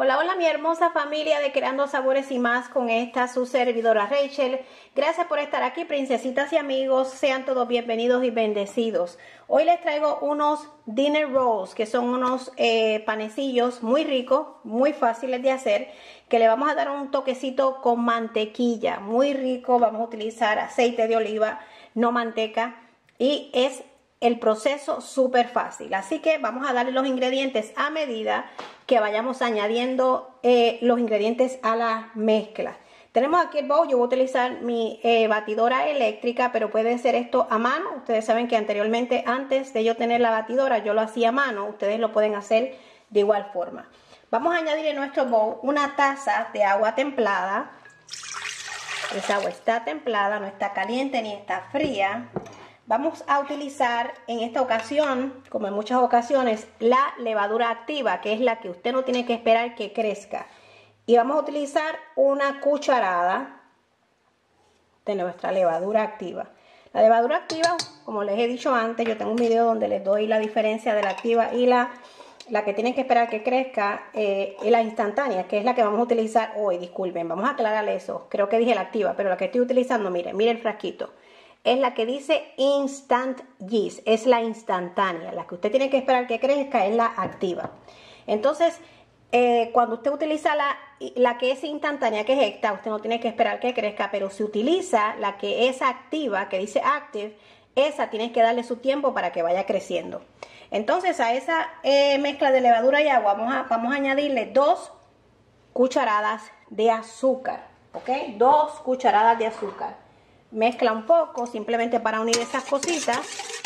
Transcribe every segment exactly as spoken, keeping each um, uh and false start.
Hola, hola mi hermosa familia de Creando Sabores y Más, con esta su servidora Rachel. Gracias por estar aquí, princesitas y amigos, sean todos bienvenidos y bendecidos. Hoy les traigo unos dinner rolls, que son unos eh, panecillos muy ricos, muy fáciles de hacer, que le vamos a dar un toquecito con mantequilla, muy rico. Vamos a utilizar aceite de oliva, no manteca, y es el proceso súper fácil. Así que vamos a darle los ingredientes a medida que vayamos añadiendo eh, los ingredientes a la mezcla. Tenemos aquí el bowl. Yo voy a utilizar mi eh, batidora eléctrica, pero puede ser esto a mano. Ustedes saben que anteriormente, antes de yo tener la batidora, yo lo hacía a mano. Ustedes lo pueden hacer de igual forma. Vamos a añadir en nuestro bowl una taza de agua templada. Esa agua está templada, no está caliente ni está fría. Vamos a utilizar en esta ocasión, como en muchas ocasiones, la levadura activa, que es la que usted no tiene que esperar que crezca. Y vamos a utilizar una cucharada de nuestra levadura activa. La levadura activa, como les he dicho antes, yo tengo un video donde les doy la diferencia de la activa y la, la que tienen que esperar que crezca, eh, y la instantánea, que es la que vamos a utilizar hoy. Disculpen, vamos a aclarar eso. Creo que dije la activa, pero la que estoy utilizando, miren, miren el frasquito. Es la que dice Instant Yeast, es la instantánea. La que usted tiene que esperar que crezca es la activa. Entonces, eh, cuando usted utiliza la, la que es instantánea, que es esta, usted no tiene que esperar que crezca, pero si utiliza la que es activa, que dice Active, esa tiene que darle su tiempo para que vaya creciendo. Entonces, a esa eh, mezcla de levadura y agua vamos a, vamos a añadirle dos cucharadas de azúcar, ¿ok? Dos cucharadas de azúcar. Mezcla un poco, simplemente para unir esas cositas.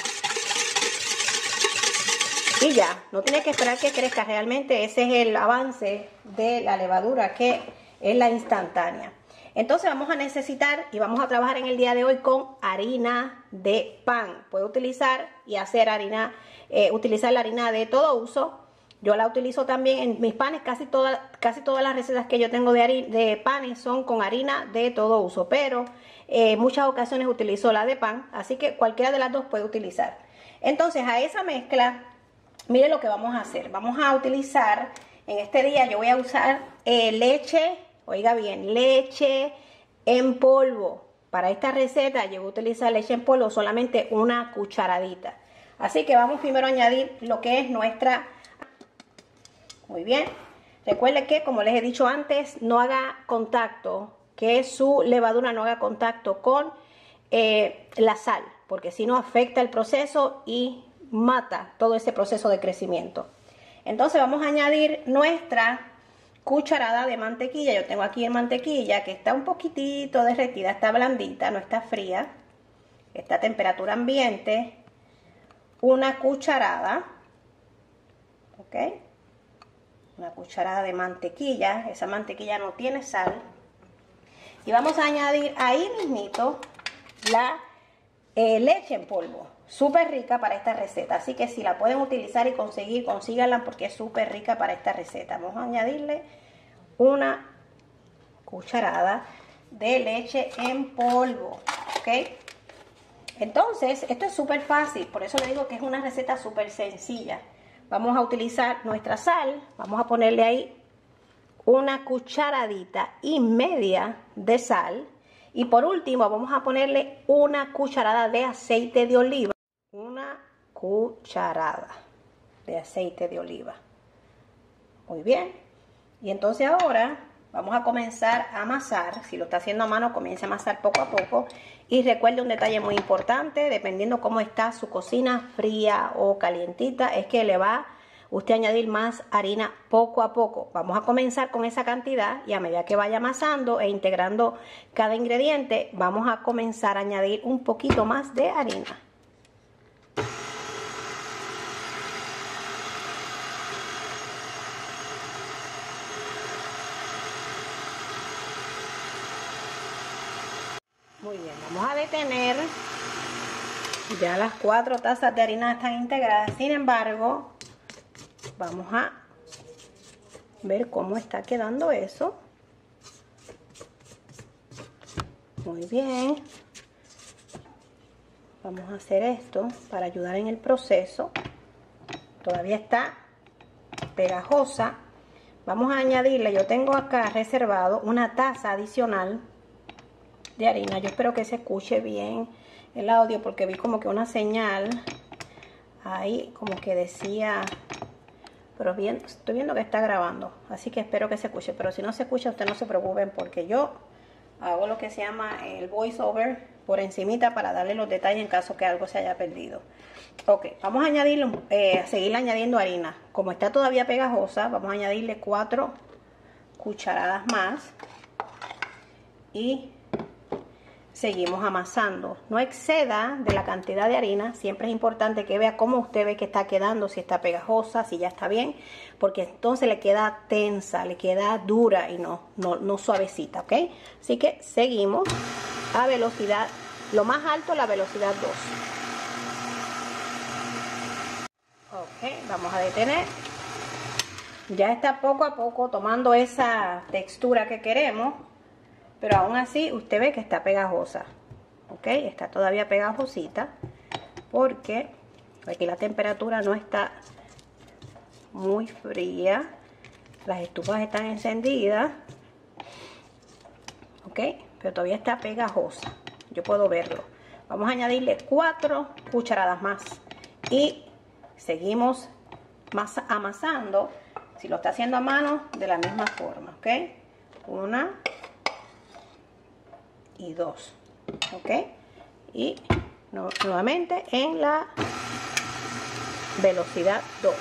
Y ya, no tiene que esperar que crezca. Realmente ese es el avance de la levadura, que es la instantánea. Entonces vamos a necesitar y vamos a trabajar en el día de hoy con harina de pan. Puede utilizar y hacer harina, eh, utilizar la harina de todo uso. Yo la utilizo también en mis panes. Casi todas, casi todas las recetas que yo tengo de, harina, de panes son con harina de todo uso, pero en eh, muchas ocasiones utilizo la de pan, así que cualquiera de las dos puede utilizar. Entonces, a esa mezcla, miren lo que vamos a hacer. Vamos a utilizar, en este día yo voy a usar eh, leche, oiga bien, leche en polvo. Para esta receta yo voy a utilizar leche en polvo, solamente una cucharadita. Así que vamos primero a añadir lo que es nuestra... Muy bien, recuerde que, como les he dicho antes, no haga contacto, que su levadura no haga contacto con eh, la sal, porque si no afecta el proceso y mata todo ese proceso de crecimiento. Entonces vamos a añadir nuestra cucharada de mantequilla. Yo tengo aquí el mantequilla que está un poquitito derretida, está blandita, no está fría, está a temperatura ambiente. Una cucharada, ¿ok? Una cucharada de mantequilla. Esa mantequilla no tiene sal. Y vamos a añadir ahí mismito la eh, leche en polvo. Súper rica para esta receta. Así que si la pueden utilizar y conseguir, consíganla, porque es súper rica para esta receta. Vamos a añadirle una cucharada de leche en polvo. ¿Ok? Entonces, esto es súper fácil. Por eso le digo que es una receta súper sencilla. Vamos a utilizar nuestra sal, vamos a ponerle ahí una cucharadita y media de sal. Y por último vamos a ponerle una cucharada de aceite de oliva. Una cucharada de aceite de oliva. Muy bien. Y entonces ahora vamos a comenzar a amasar. Si lo está haciendo a mano, comience a amasar poco a poco. Y recuerde un detalle muy importante, dependiendo cómo está su cocina, fría o calientita, es que le va usted a añadir más harina poco a poco. Vamos a comenzar con esa cantidad y a medida que vaya amasando e integrando cada ingrediente, vamos a comenzar a añadir un poquito más de harina. Muy bien, vamos a detener. Ya las cuatro tazas de harina están integradas. Sin embargo, vamos a ver cómo está quedando eso. Muy bien. Vamos a hacer esto para ayudar en el proceso. Todavía está pegajosa. vamos a añadirle, yo tengo acá reservado una taza adicional de harina. Yo espero que se escuche bien el audio porque vi como que una señal ahí como que decía, pero bien, estoy viendo que está grabando, así que espero que se escuche. Pero si no se escucha, ustedes no se preocupen porque yo hago lo que se llama el voice over por encimita para darle los detalles en caso que algo se haya perdido. Ok, vamos a añadirle, eh, a seguir añadiendo harina. Como está todavía pegajosa, vamos a añadirle cuatro cucharadas más y seguimos amasando. No exceda de la cantidad de harina. Siempre es importante que vea cómo usted ve que está quedando, si está pegajosa, si ya está bien, porque entonces le queda tensa, le queda dura y no, no, no suavecita, ¿ok? Así que seguimos a velocidad, lo más alto, la velocidad dos. Ok, vamos a detener. Ya está poco a poco tomando esa textura que queremos, pero aún así usted ve que está pegajosa. Ok, está todavía pegajosita porque aquí la temperatura no está muy fría, las estufas están encendidas. Ok, pero todavía está pegajosa, yo puedo verlo. Vamos a añadirle cuatro cucharadas más y seguimos más amasando. Si lo está haciendo a mano, de la misma forma, ok, una y dos, ok, y no, nuevamente en la velocidad dos.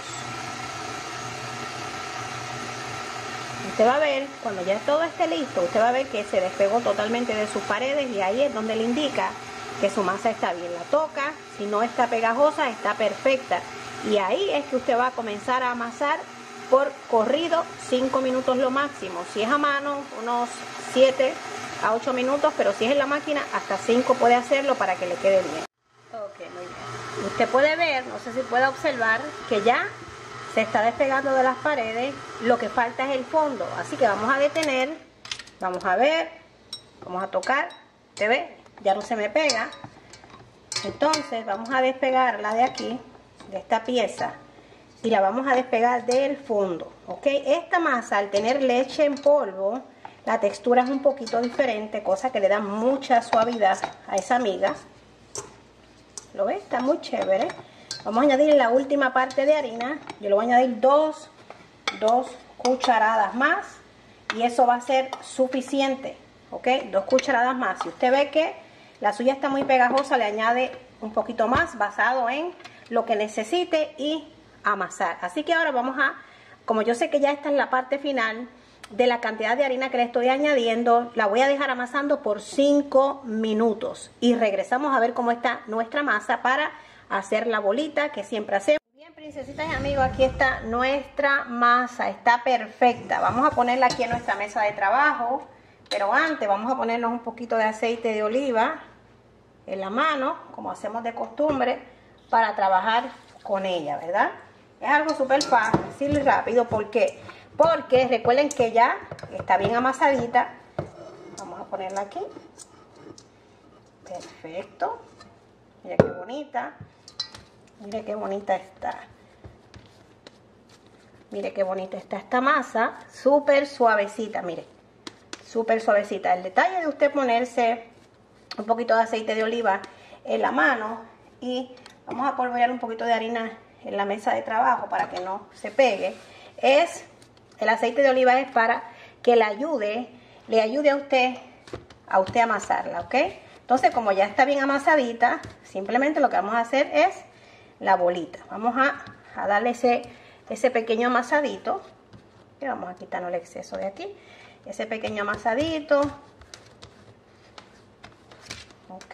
Usted va a ver, cuando ya todo esté listo, usted va a ver que se despegó totalmente de sus paredes y ahí es donde le indica que su masa está bien. La toca, si no está pegajosa, está perfecta. Y ahí es que usted va a comenzar a amasar por corrido cinco minutos lo máximo. Si es a mano, unos siete a ocho minutos, pero si es en la máquina, hasta cinco puede hacerlo para que le quede bien. Ok, muy bien. Usted puede ver, no sé si puede observar, que ya se está despegando de las paredes. Lo que falta es el fondo, así que vamos a detener, vamos a ver, vamos a tocar, ¿te ve? Ya no se me pega. Entonces vamos a despegarla de aquí, de esta pieza, y la vamos a despegar del fondo, ¿ok? Esta masa, al tener leche en polvo, la textura es un poquito diferente, cosa que le da mucha suavidad a esa miga. ¿Lo ves? Está muy chévere. Vamos a añadir la última parte de harina. Yo le voy a añadir dos, dos cucharadas más y eso va a ser suficiente, ¿ok? Dos cucharadas más. Si usted ve que la suya está muy pegajosa, le añade un poquito más basado en lo que necesite y amasar. Así que ahora vamos a, como yo sé que ya esta es la parte final de la cantidad de harina que le estoy añadiendo, la voy a dejar amasando por cinco minutos y regresamos a ver cómo está nuestra masa para hacer la bolita que siempre hacemos. Bien, princesitas y amigos, aquí está nuestra masa, está perfecta. Vamos a ponerla aquí en nuestra mesa de trabajo, pero antes vamos a ponernos un poquito de aceite de oliva en la mano, como hacemos de costumbre, para trabajar con ella, ¿verdad? Es algo súper fácil y rápido. ¿Por qué? Porque recuerden que ya está bien amasadita. Vamos a ponerla aquí. Perfecto. Mira qué bonita. Mire qué bonita está. Mire qué bonita está esta masa. Súper suavecita, mire. Súper suavecita. El detalle de usted ponerse un poquito de aceite de oliva en la mano y vamos a polvorear un poquito de harina en la mesa de trabajo para que no se pegue. Es, el aceite de oliva es para que le ayude, le ayude a usted, a usted a amasarla, ¿ok? Entonces, como ya está bien amasadita, simplemente lo que vamos a hacer es la bolita. Vamos a, a darle ese, ese pequeño amasadito. Y vamos a quitarnos el exceso de aquí. Ese pequeño amasadito. Ok.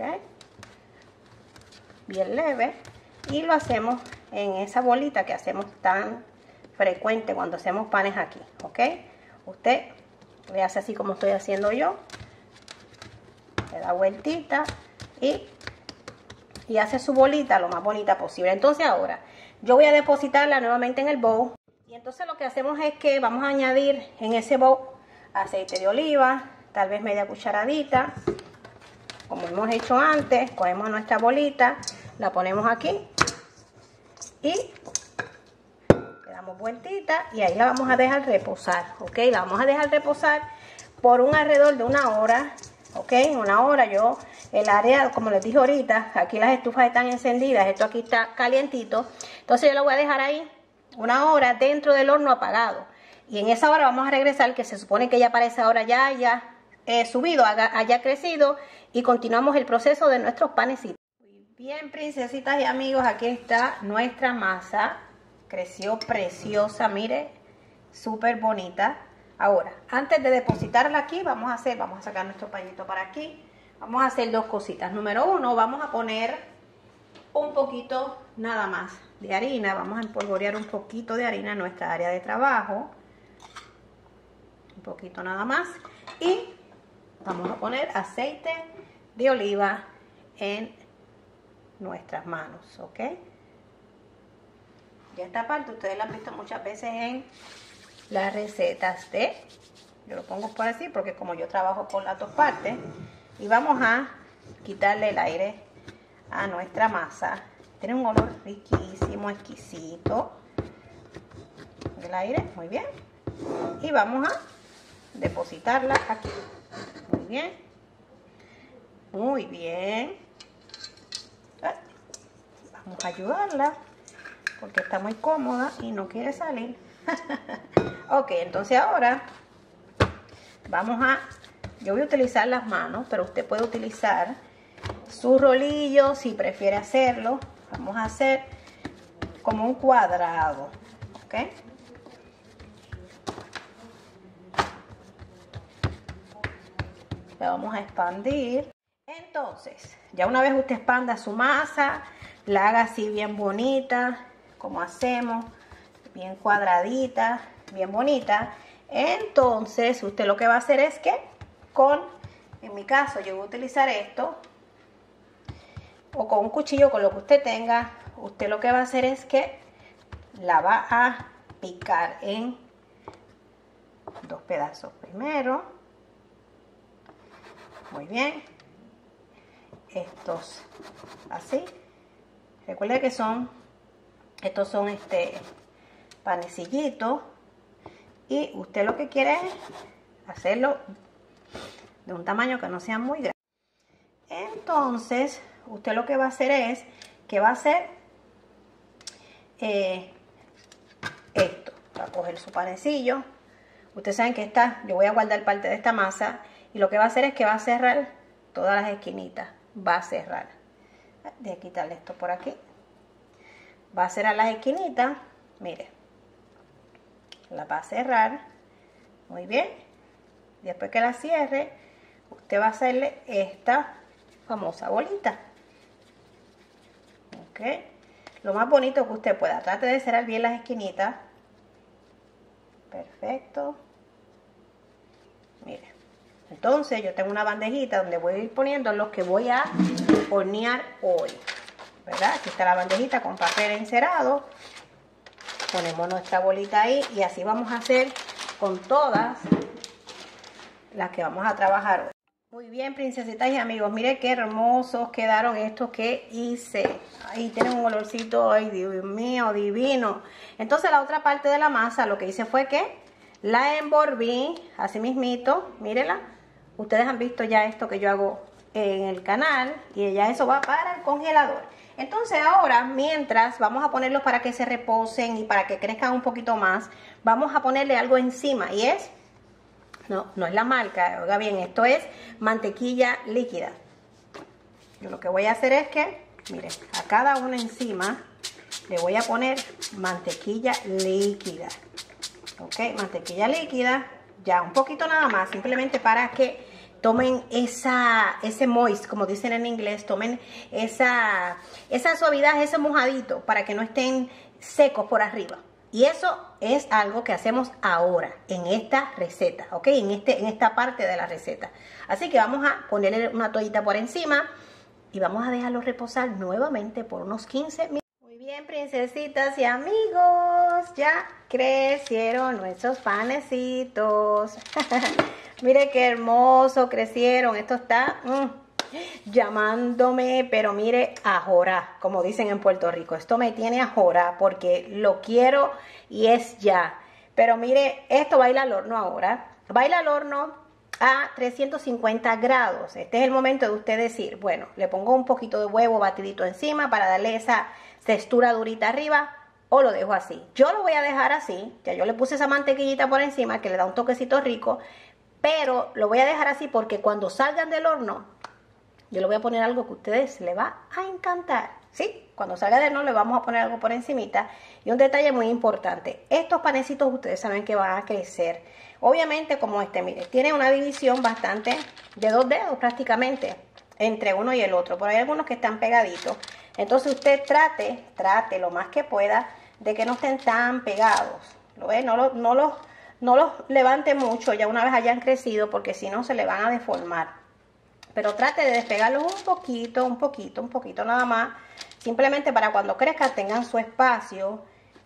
Bien leve. Y lo hacemos en esa bolita que hacemos tan frecuente cuando hacemos panes aquí. Ok. Usted le hace así como estoy haciendo yo. Le da vueltita y, y hace su bolita lo más bonita posible. Entonces ahora yo voy a depositarla nuevamente en el bowl. Y entonces lo que hacemos es que vamos a añadir en ese bowl aceite de oliva, tal vez media cucharadita, como hemos hecho antes. Cogemos nuestra bolita, la ponemos aquí y le damos damos vueltita y ahí la vamos a dejar reposar, ¿ok? La vamos a dejar reposar por un alrededor de una hora, ¿ok? Una hora. Yo, el área, como les dije ahorita, aquí las estufas están encendidas, esto aquí está calientito, entonces yo lo voy a dejar ahí una hora dentro del horno apagado. Y en esa hora vamos a regresar, que se supone que ya para esa hora ya haya eh, subido, haya, haya crecido, y continuamos el proceso de nuestros panecitos. Bien, princesitas y amigos, aquí está nuestra masa. Creció preciosa, mire, súper bonita. Ahora, antes de depositarla aquí, vamos a hacer, vamos a sacar nuestro pañito para aquí. Vamos a hacer dos cositas. Número uno, vamos a poner un poquito nada más de harina. Vamos a empolvorear un poquito de harina en nuestra área de trabajo. Un poquito nada más. Y vamos a poner aceite de oliva en nuestras manos, ¿ok? Y esta parte ustedes la han visto muchas veces en las recetas de, yo lo pongo por así porque como yo trabajo por las dos partes, y vamos a quitarle el aire a nuestra masa. Tiene un olor riquísimo, exquisito, el aire, muy bien, y vamos a depositarla aquí, muy bien, muy bien. Vamos a ayudarla porque está muy cómoda y no quiere salir. Ok, entonces ahora vamos a, yo voy a utilizar las manos, pero usted puede utilizar su rolillo si prefiere hacerlo. Vamos a hacer como un cuadrado, ok. La vamos a expandir. Entonces, ya una vez usted expanda su masa, la haga así bien bonita, como hacemos, bien cuadradita, bien bonita. Entonces, usted lo que va a hacer es que con, en mi caso, yo voy a utilizar esto, o con un cuchillo, con lo que usted tenga, usted lo que va a hacer es que la va a picar en dos pedazos primero. Muy bien. Estos así. Recuerde que son, estos son este panecillitos, y usted lo que quiere es hacerlo de un tamaño que no sea muy grande. Entonces, usted lo que va a hacer es que va a hacer eh, esto. Va a coger su panecillo. Ustedes saben que esta, yo voy a guardar parte de esta masa, y lo que va a hacer es que va a cerrar todas las esquinitas. Va a cerrar. Voy a quitarle esto por aquí. Va a cerrar las esquinitas. Mire. La va a cerrar. Muy bien. Después que la cierre, usted va a hacerle esta famosa bolita. Ok. Lo más bonito que usted pueda. Trate de cerrar bien las esquinitas. Perfecto. Mire. Entonces yo tengo una bandejita donde voy a ir poniendo los que voy a hornear hoy, ¿verdad? Aquí está la bandejita con papel encerado. Ponemos nuestra bolita ahí y así vamos a hacer con todas las que vamos a trabajar hoy. Muy bien, princesitas y amigos, miren qué hermosos quedaron estos que hice. Ahí tienen un olorcito, ay Dios mío, divino. Entonces la otra parte de la masa lo que hice fue que la envolví así mismito, mírenla. Ustedes han visto ya esto que yo hago en el canal, y ya eso va para el congelador. Entonces ahora, mientras vamos a ponerlos para que se reposen y para que crezcan un poquito más, vamos a ponerle algo encima, y es, no, no es la marca, oiga bien, esto es mantequilla líquida. Yo lo que voy a hacer es que, miren, a cada uno encima le voy a poner mantequilla líquida. Ok, mantequilla líquida, ya un poquito nada más, simplemente para que tomen esa, ese moist, como dicen en inglés, tomen esa, esa suavidad, ese mojadito, para que no estén secos por arriba. Y eso es algo que hacemos ahora, en esta receta, ok, en, este, en esta parte de la receta. Así que vamos a ponerle una toallita por encima y vamos a dejarlo reposar nuevamente por unos quince minutos. Bien, princesitas y amigos, ya crecieron nuestros panecitos. Mire qué hermoso crecieron. Esto está, mmm, llamándome, pero mire, a jorar, como dicen en Puerto Rico. Esto me tiene a jorar porque lo quiero y es ya. Pero mire, esto va a ir al horno ahora. Va a ir al horno a trescientos cincuenta grados. Este es el momento de usted decir, bueno, le pongo un poquito de huevo batidito encima para darle esa textura durita arriba, o lo dejo así. Yo lo voy a dejar así. Ya yo le puse esa mantequillita por encima que le da un toquecito rico, pero lo voy a dejar así porque cuando salgan del horno, yo le voy a poner algo que a ustedes les va a encantar. ¿Sí? Cuando salga del horno le vamos a poner algo por encimita. Y un detalle muy importante. Estos panecitos ustedes saben que van a crecer. Obviamente como este, mire, tiene una división bastante de dos dedos prácticamente entre uno y el otro. Por ahí hay algunos que están pegaditos. Entonces usted trate, trate lo más que pueda de que no estén tan pegados. ¿Lo ve? No, lo, no, los, no los levante mucho ya una vez hayan crecido porque si no se le van a deformar. Pero trate de despegarlos un poquito, un poquito, un poquito nada más. Simplemente para cuando crezcan tengan su espacio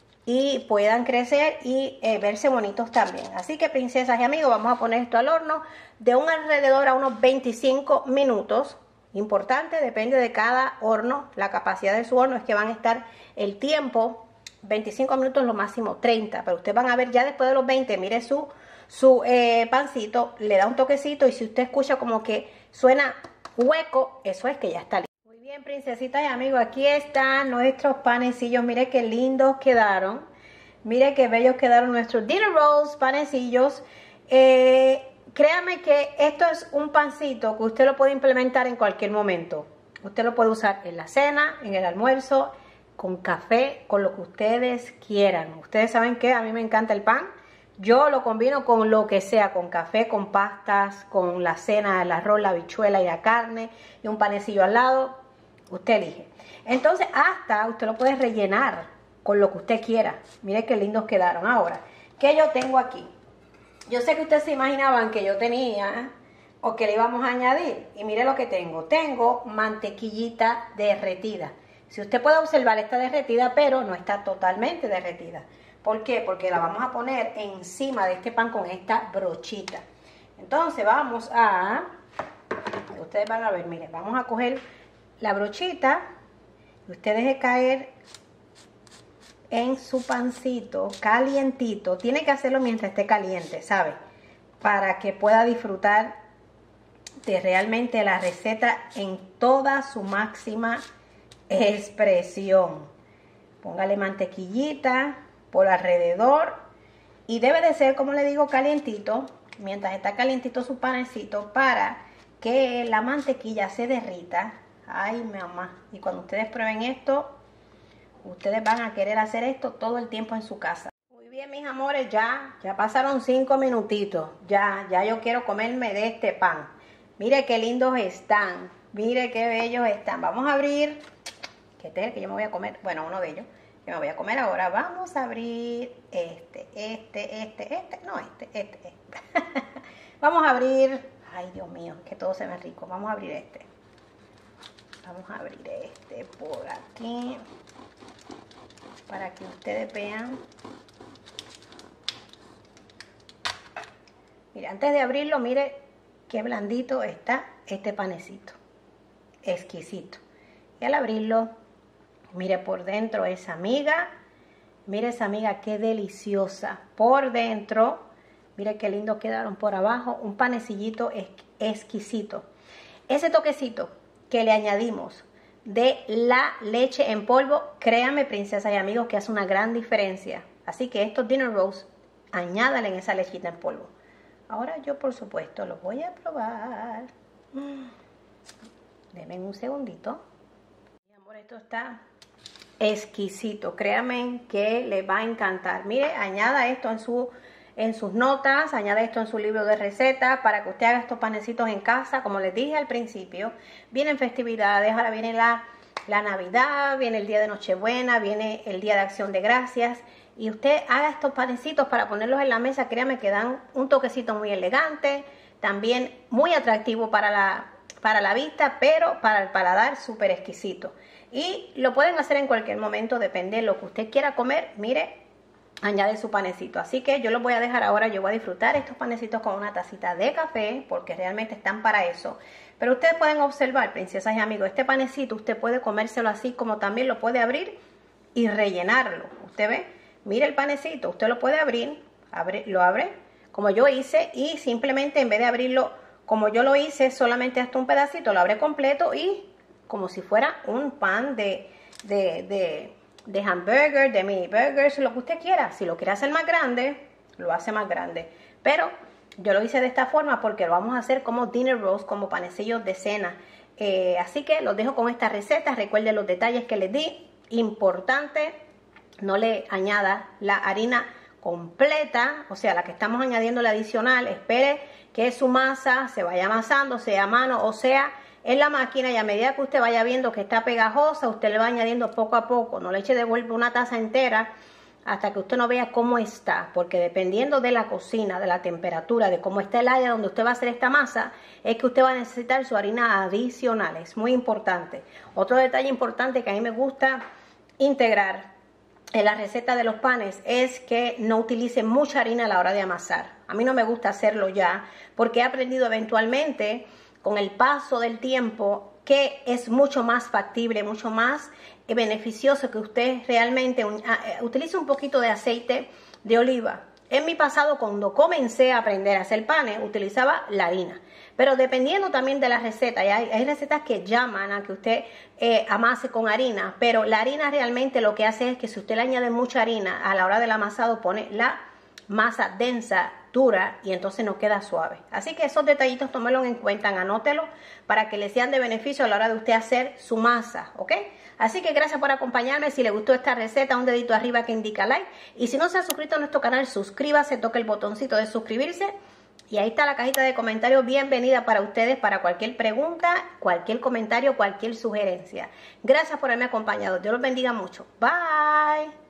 y puedan crecer y eh, verse bonitos también. Así que princesas y amigos, vamos a poner esto al horno de un alrededor a unos veinticinco minutos. Importante, depende de cada horno, la capacidad de su horno es que van a estar el tiempo, veinticinco minutos lo máximo treinta, pero ustedes van a ver ya después de los veinte, mire su, su eh, pancito, le da un toquecito y si usted escucha como que suena hueco, eso es que ya está listo. Muy bien, princesitas y amigos, aquí están nuestros panecillos, mire qué lindos quedaron, mire qué bellos quedaron nuestros dinner rolls, panecillos. eh, Créame que esto es un pancito que usted lo puede implementar en cualquier momento. Usted lo puede usar en la cena, en el almuerzo, con café, con lo que ustedes quieran. Ustedes saben que a mí me encanta el pan. Yo lo combino con lo que sea, con café, con pastas, con la cena, el arroz, la habichuela y la carne y un panecillo al lado. Usted elige. Entonces hasta usted lo puede rellenar con lo que usted quiera. Mire qué lindos quedaron. Ahora, ¿qué yo tengo aquí? Yo sé que ustedes se imaginaban que yo tenía o que le íbamos a añadir. Y mire lo que tengo. Tengo mantequillita derretida. Si usted puede observar, está derretida, pero no está totalmente derretida. ¿Por qué? Porque la vamos a poner encima de este pan con esta brochita. Entonces vamos a... Ustedes van a ver, miren, vamos a coger la brochita y usted deje caer en su pancito calientito. Tiene que hacerlo mientras esté caliente, ¿sabe? Para que pueda disfrutar de realmente la receta en toda su máxima expresión. Póngale mantequillita por alrededor y debe de ser, como le digo, calientito, mientras está calientito su panecito, para que la mantequilla se derrita. Ay, mamá, y cuando ustedes prueben esto, ustedes van a querer hacer esto todo el tiempo en su casa. Muy bien, mis amores, ya, ya pasaron cinco minutitos. Ya, ya yo quiero comerme de este pan. Mire qué lindos están. Mire qué bellos están. Vamos a abrir. ¿Qué es el que yo me voy a comer? Bueno, uno de ellos. Que me voy a comer ahora. Vamos a abrir este, este, este, este. No, este, este, este. Vamos a abrir. Ay, Dios mío, que todo se ve rico. Vamos a abrir este. Vamos a abrir este por aquí, para que ustedes vean. Mire, antes de abrirlo, mire qué blandito está este panecito. Exquisito. Y al abrirlo, mire por dentro esa miga. Mire esa miga qué deliciosa. Por dentro, mire qué lindo quedaron por abajo. Un panecillito exquisito. Ese toquecito que le añadimos de la leche en polvo, créanme, princesas y amigos, que hace una gran diferencia. Así que estos dinner rolls, añádale en esa lechita en polvo. Ahora yo, por supuesto, los voy a probar. Mm. Denme un segundito. Mi amor, esto está exquisito. Créanme que les va a encantar. Mire, añada esto en su... en sus notas, añade esto en su libro de recetas para que usted haga estos panecitos en casa. Como les dije al principio, vienen festividades, ahora viene la, la Navidad, viene el día de Nochebuena, viene el día de Acción de Gracias, y usted haga estos panecitos para ponerlos en la mesa. Créame que dan un toquecito muy elegante, también muy atractivo para la, para la vista, pero para el paladar súper exquisito. Y lo pueden hacer en cualquier momento, depende de lo que usted quiera comer. Mire, añade su panecito. Así que yo los voy a dejar ahora, yo voy a disfrutar estos panecitos con una tacita de café, porque realmente están para eso. Pero ustedes pueden observar, princesas y amigos, este panecito usted puede comérselo así, como también lo puede abrir y rellenarlo. Usted ve, mire el panecito, usted lo puede abrir, abre, lo abre como yo hice, y simplemente en vez de abrirlo como yo lo hice, solamente hasta un pedacito, lo abre completo y como si fuera un pan de, de, de de hamburger, de mini burgers, lo que usted quiera. Si lo quiere hacer más grande, lo hace más grande. Pero yo lo hice de esta forma porque lo vamos a hacer como dinner rolls, como panecillos de cena. Eh, así que los dejo con esta receta. Recuerden los detalles que les di. Importante, no le añada la harina completa, o sea, la que estamos añadiendo la adicional. Espere que su masa se vaya amasando, sea a mano o sea en la máquina, y a medida que usted vaya viendo que está pegajosa, usted le va añadiendo poco a poco. No le eche de golpe una taza entera hasta que usted no vea cómo está, porque dependiendo de la cocina, de la temperatura, de cómo está el área donde usted va a hacer esta masa, es que usted va a necesitar su harina adicional. Es muy importante. Otro detalle importante que a mí me gusta integrar en la receta de los panes es que no utilicen mucha harina a la hora de amasar. A mí no me gusta hacerlo ya, porque he aprendido eventualmente con el paso del tiempo que es mucho más factible, mucho más beneficioso que usted realmente un, uh, utilice un poquito de aceite de oliva. En mi pasado, cuando comencé a aprender a hacer panes, utilizaba la harina. Pero dependiendo también de la receta, hay, hay recetas que llaman a que usted eh, amase con harina, pero la harina realmente lo que hace es que si usted le añade mucha harina, a la hora del amasado pone la masa densa, dura, y entonces no queda suave. Así que esos detallitos tómenlos en cuenta, anótelo para que les sean de beneficio a la hora de usted hacer su masa, ¿ok? Así que gracias por acompañarme. Si le gustó esta receta, un dedito arriba que indica like, y si no se ha suscrito a nuestro canal, suscríbase, toque el botoncito de suscribirse, y ahí está la cajita de comentarios bienvenida para ustedes, para cualquier pregunta, cualquier comentario, cualquier sugerencia. Gracias por haberme acompañado. Dios los bendiga mucho. Bye.